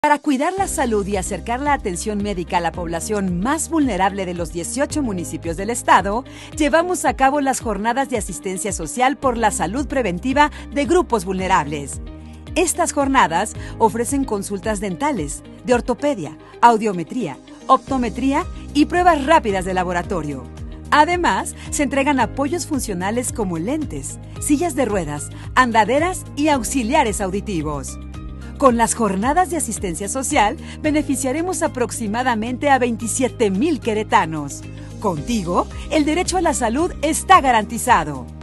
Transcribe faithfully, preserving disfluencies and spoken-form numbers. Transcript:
Para cuidar la salud y acercar la atención médica a la población más vulnerable de los dieciocho municipios del estado, llevamos a cabo las jornadas de asistencia social por la salud preventiva de grupos vulnerables. Estas jornadas ofrecen consultas dentales, de ortopedia, audiometría, optometría y pruebas rápidas de laboratorio. Además, se entregan apoyos funcionales como lentes, sillas de ruedas, andaderas y auxiliares auditivos. Con las jornadas de asistencia social, beneficiaremos aproximadamente a veintisiete mil queretanos. Contigo, el derecho a la salud está garantizado.